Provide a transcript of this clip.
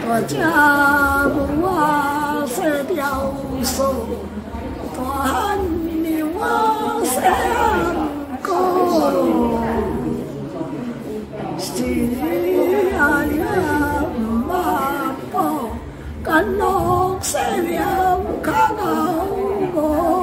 我家我是雕塑，端你我相公，是呀呀马宝，干落山梁看好我。